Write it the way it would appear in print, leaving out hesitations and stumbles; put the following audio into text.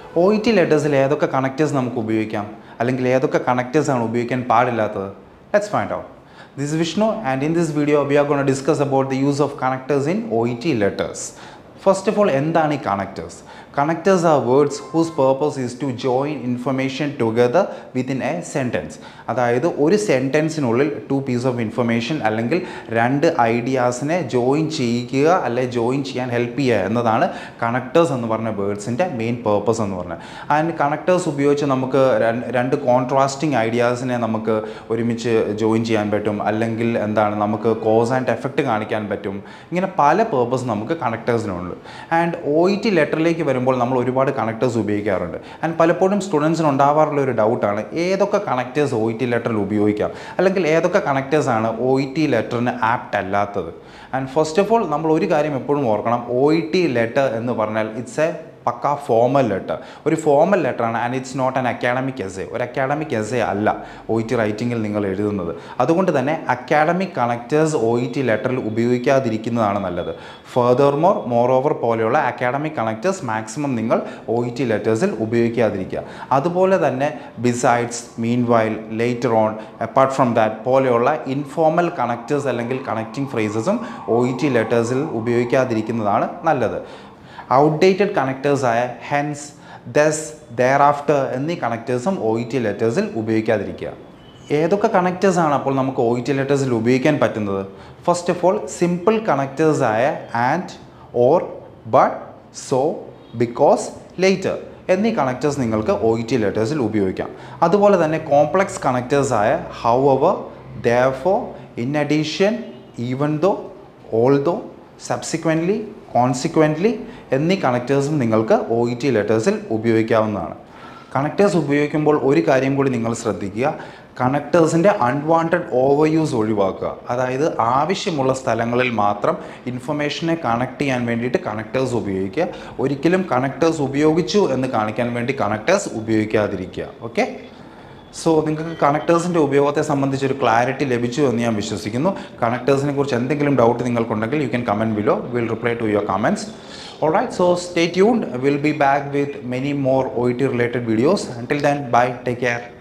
OET letters ഏതൊക്കെ connectors നമുക്ക് ഉപയോഗിക്കാം അല്ലെങ്കിൽ ഏതൊക്കെ കണക്റ്റേഴ്സ് ആണ് ഉപയോഗിക്കാൻ പാടില്ലാത്തത്? Let's find out. This is Vishnu and in this video we are going to discuss about the use of connectors in OET letters. First of all, എന്താണ് ഈ connectors? Connectors are words whose purpose is to join information together within a sentence. അതായത് ഒരു സെൻറ്റൻസിനുള്ളിൽ 2 pieces of information അല്ലെങ്കിൽ 2 ഐഡിയാസിനെ join ചെയ്യുക അല്ലെ join ചെയ്യാൻ help ചെയ്യുക എന്നതാണ് കണക്ടേഴ്സ് എന്ന് പറഞ്ഞ വേർഡ്സിൻ്റെ മെയിൻ പേർപ്പസ് എന്ന് പറഞ്ഞത്. ആൻഡ് കണക്ടേഴ്സ് ഉപയോഗിച്ച് നമുക്ക് 2 കോൺട്രാസ്റ്റിംഗ് ഐഡിയാസിനെ നമുക്ക് ഒരുമിച്ച് ജോയിൻ ചെയ്യാൻ പറ്റും, അല്ലെങ്കിൽ എന്താണ് നമുക്ക് കോസ് ആൻഡ് എഫക്റ്റ് കാണിക്കാൻ പറ്റും. ഇങ്ങനെ പല പേർപ്പസ് നമുക്ക് കണക്ടേഴ്സിനുണ്ട്. ആൻഡ് OET ലെറ്ററിലേക്ക് വരുമ്പോൾ നമ്മൾ ഒരുപാട് കണക്ടേഴ്സ് ഉപയോഗിക്കാറുണ്ട്. ആൻഡ് പലപ്പോഴും സ്റ്റുഡൻസിന് ഉണ്ടാവാറുള്ള ഒരു ഡൗട്ടാണ് ഏതൊക്കെ കണക്ടേഴ്സ് OET ലെറ്ററിൽ ഉപയോഗിക്കാം, അല്ലെങ്കിൽ ഏതൊക്കെ കണക്ടേഴ്സാണ് OET ലെറ്ററിന് ആപ്റ്റ് അല്ലാത്തത്. ആൻഡ് ഫസ്റ്റ് ഓഫ് ഓൾ നമ്മൾ ഒരു കാര്യം എപ്പോഴും ഓർക്കണം, OET ലെറ്റർ എന്ന് പറഞ്ഞാൽ it's a pukka formal letter, ഒരു ഫോമൽ ലെറ്ററാണ്. And it's not an academic essay, ഒരു അക്കാഡമിക് എസ്സേ അല്ല OET റൈറ്റിങ്ങിൽ നിങ്ങൾ എഴുതുന്നത്. അതുകൊണ്ട് തന്നെ അക്കാഡമിക് കണക്ടേഴ്സ് OET ലെറ്ററിൽ ഉപയോഗിക്കാതിരിക്കുന്നതാണ് നല്ലത്. ഫർദർമോർ, മോറോവർ പോലെയുള്ള അക്കാഡമിക് കണക്ടേഴ്സ് മാക്സിമം നിങ്ങൾ OET ലെറ്റേഴ്സിൽ ഉപയോഗിക്കാതിരിക്കുക. അതുപോലെ തന്നെ besides, meanwhile, later on, apart from that പോലെയുള്ള ഇൻഫോർമൽ കണക്ടേഴ്സ് അല്ലെങ്കിൽ കണക്റ്റിംഗ് ഫ്രേസസും OET ലെറ്റേഴ്സിൽ ഉപയോഗിക്കാതിരിക്കുന്നതാണ് നല്ലത്. ഔട്ട്ഡേറ്റഡ് കണക്ടേഴ്സായ ഹെൻസ്, ദസ്, ദെയറാഫ്റ്റർ എന്നീ കണക്ടേഴ്സും OET ലെറ്റേഴ്സിൽ ഉപയോഗിക്കാതിരിക്കുക. ഏതൊക്കെ കണക്ടേഴ്സാണ് അപ്പോൾ നമുക്ക് OET ലെറ്റേഴ്സിൽ ഉപയോഗിക്കാൻ പറ്റുന്നത്? ഫസ്റ്റ് ഓഫ് ഓൾ സിമ്പിൾ കണക്ടേഴ്സായ and, or, but, so, because, later എന്നീ കണക്ടേഴ്സ് നിങ്ങൾക്ക് OET ലെറ്റേഴ്സിൽ ഉപയോഗിക്കാം. അതുപോലെ തന്നെ കോംപ്ലക്സ് കണക്ടേഴ്സായ however, therefore, in addition, even though, although, subsequently, consequently എന്നീ കണക്ടേഴ്സും നിങ്ങൾക്ക് OET ലെറ്റേഴ്സിൽ ഉപയോഗിക്കാവുന്നതാണ്. കണക്ടേഴ്സ് ഉപയോഗിക്കുമ്പോൾ ഒരു കാര്യം കൂടി നിങ്ങൾ ശ്രദ്ധിക്കുക, കണക്ടേഴ്സിൻ്റെ അൺവാണ്ടഡ് ഓവർ യൂസ് ഒഴിവാക്കുക. അതായത് ആവശ്യമുള്ള സ്ഥലങ്ങളിൽ മാത്രം ഇൻഫർമേഷനെ കണക്ട് ചെയ്യാൻ വേണ്ടിയിട്ട് കണക്ടേഴ്സ് ഉപയോഗിക്കുക. ഒരിക്കലും കണക്ടേഴ്സ് ഉപയോഗിച്ചു എന്ന് കാണിക്കാൻ വേണ്ടി കണക്ടേഴ്സ് ഉപയോഗിക്കാതിരിക്കുക. ഓക്കെ, സോ നിങ്ങൾക്ക് കണക്ടേഴ്സിൻ്റെ ഉപയോഗത്തെ സംബന്ധിച്ചൊരു ക്ലാരിറ്റി ലഭിച്ചു എന്ന് ഞാൻ വിശ്വസിക്കുന്നു. കണക്ടേഴ്സിനെ കുറിച്ച് എന്തെങ്കിലും ഡൗട്ട് നിങ്ങൾക്കുണ്ടെങ്കിൽ you can comment below, will reply to your comments. Alright, so stay tuned. We'll be back with many more OET related videos. Until then, bye, take care.